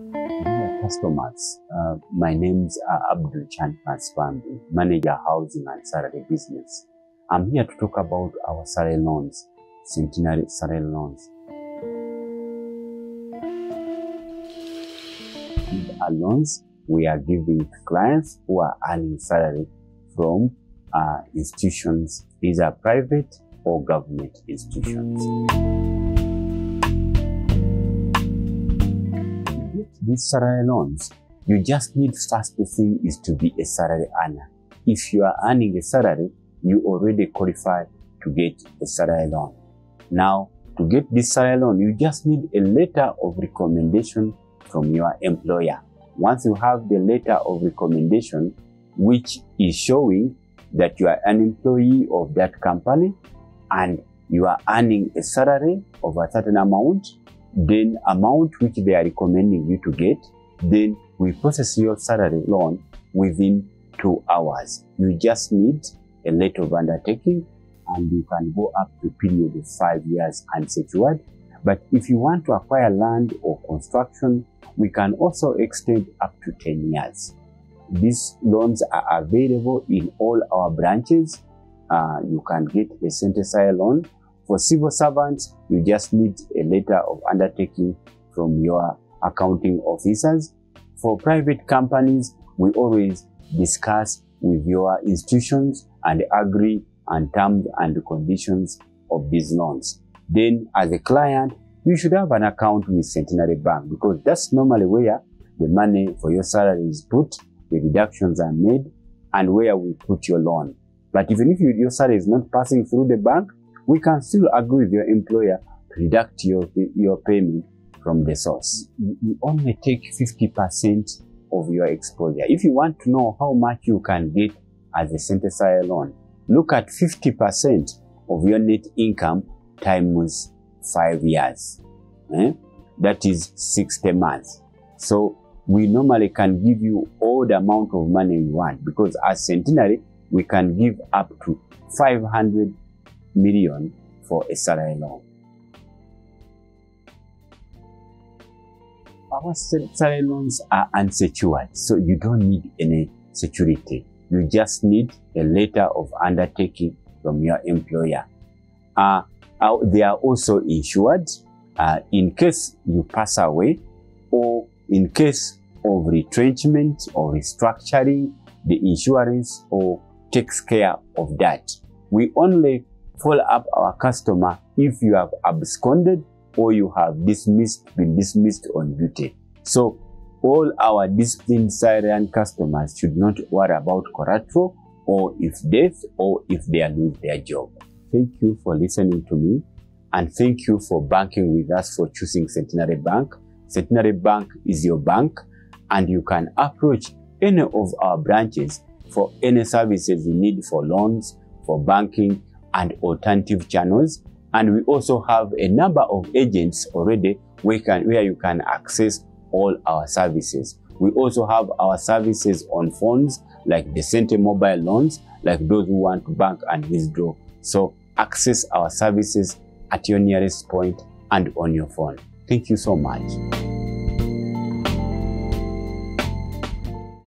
Dear customers, my name's Abdul Chan Transfambi, Manager Housing and Salary Business. I'm here to talk about our salary loans, Centenary salary loans. These are loans we are giving to clients who are earning salary from institutions, either private or government institutions. These salary loans, you just need first thing is to be a salary earner. If you are earning a salary, you already qualify to get a salary loan. Now, to get this salary loan, you just need a letter of recommendation from your employer. Once you have the letter of recommendation, which is showing that you are an employee of that company and you are earning a salary of a certain amount, then amount which they are recommending you to get, then we process your salary loan within 2 hours. You just need a letter of undertaking and you can go up to a period of 5 years unsecured. But if you want to acquire land or construction, we can also extend up to 10 years. These loans are available in all our branches. You can get a CenteSalary loan. For civil servants, you just need a letter of undertaking from your accounting officers. For private companies, we always discuss with your institutions and agree on terms and conditions of these loans. Then, as a client, you should have an account with Centenary Bank because that's normally where the money for your salary is put, the deductions are made, and where we put your loan. But even if your salary is not passing through the bank, we can still agree with your employer to deduct your payment from the source. You only take 50% of your exposure. If you want to know how much you can get as a CenteSalary loan, look at 50% of your net income times 5 years. That is 60 months. So we normally can give you all the amount of money you want because as Centenary, we can give up to 500 million for a salary loan. Our salary loans are unsecured, so you don't need any security. You just need a letter of undertaking from your employer. They are also insured in case you pass away or in case of retrenchment or restructuring, the insurance or takes care of that. We only follow up our customer if you have absconded or you have been dismissed on duty. So all our disciplined Syrian customers should not worry about collateral or if death or if they lose their job. Thank you for listening to me and thank you for banking with us, for choosing Centenary Bank. Centenary Bank is your bank and you can approach any of our branches for any services you need for loans, for banking, and alternative channels. And we also have a number of agents already where you can access all our services. We also have our services on phones like the Cente mobile loans, like those who want to bank and withdraw. So access our services at your nearest point and on your phone. Thank you so much.